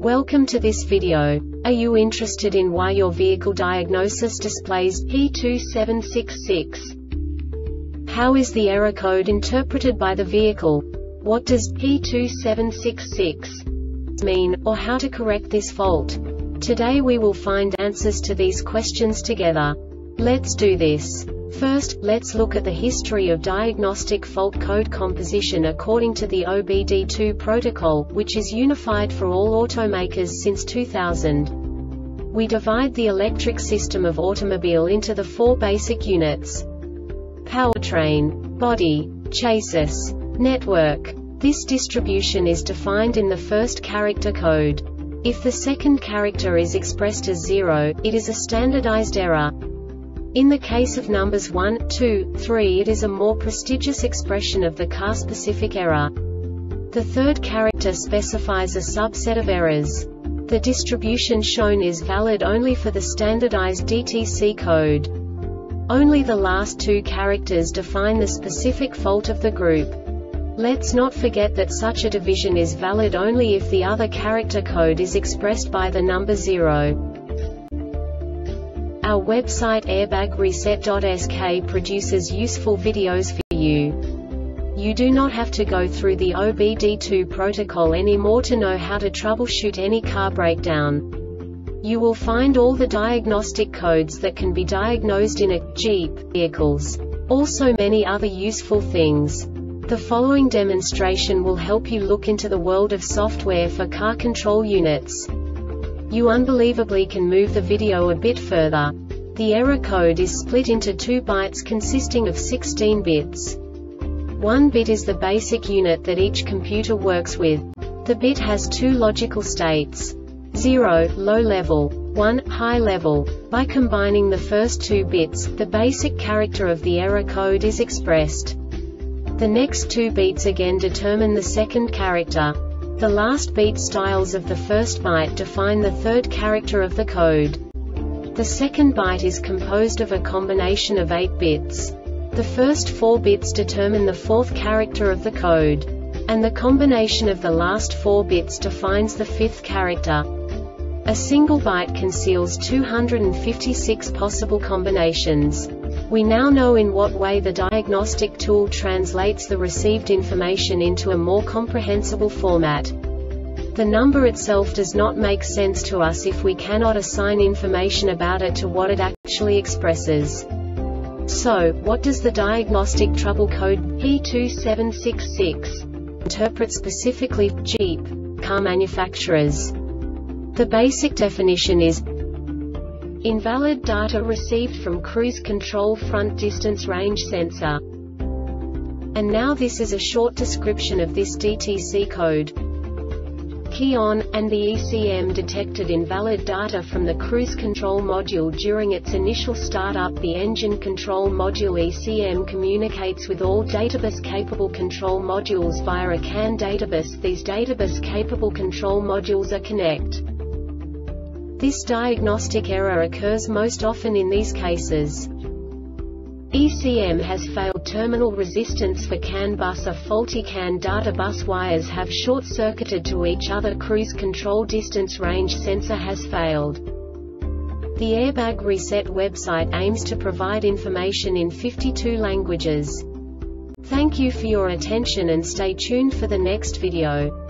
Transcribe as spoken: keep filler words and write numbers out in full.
Welcome to this video. Are you interested in why your vehicle diagnosis displays P two seven six six? How is the error code interpreted by the vehicle? What does P two seven six six mean, or how to correct this fault? Today we will find answers to these questions together. Let's do this. First, let's look at the history of diagnostic fault code composition according to the O B D two protocol, which is unified for all automakers since two thousand. We divide the electric system of automobile into the four basic units: powertrain, body, chassis, network. This distribution is defined in the first character code. If the second character is expressed as zero, it is a standardized error. In the case of numbers one, two, three, it is a more prestigious expression of the car-specific error. The third character specifies a subset of errors. The distribution shown is valid only for the standardized D T C code. Only the last two characters define the specific fault of the group. Let's not forget that such a division is valid only if the other character code is expressed by the number zero. Our website airbag reset dot S K produces useful videos for you. You do not have to go through the O B D two protocol anymore to know how to troubleshoot any car breakdown. You will find all the diagnostic codes that can be diagnosed in a Jeep vehicles. Also many other useful things. The following demonstration will help you look into the world of software for car control units. You unbelievably can move the video a bit further. The error code is split into two bytes consisting of sixteen bits. One bit is the basic unit that each computer works with. The bit has two logical states: zero, low level, one, high level. By combining the first two bits, the basic character of the error code is expressed. The next two bits again determine the second character. The last beat styles of the first byte define the third character of the code. The second byte is composed of a combination of eight bits. The first four bits determine the fourth character of the code. And the combination of the last four bits defines the fifth character. A single byte conceals two hundred fifty-six possible combinations. We now know in what way the diagnostic tool translates the received information into a more comprehensible format. The number itself does not make sense to us if we cannot assign information about it to what it actually expresses. So, what does the diagnostic trouble code P two seven six six interpret specifically for Jeep car manufacturers? The basic definition is invalid data received from cruise control front distance range sensor. And now this is a short description of this D T C code. Key on, and the E C M detected invalid data from the cruise control module during its initial startup. The engine control module E C M communicates with all databus-capable control modules via a C A N databus. These databus-capable control modules are connect. This diagnostic error occurs most often in these cases: E C M has failed terminal resistance for C A N bus. A faulty C A N data bus wires have short-circuited to each other. Cruise control distance range sensor has failed. The Airbag Reset website aims to provide information in fifty-two languages. Thank you for your attention and stay tuned for the next video.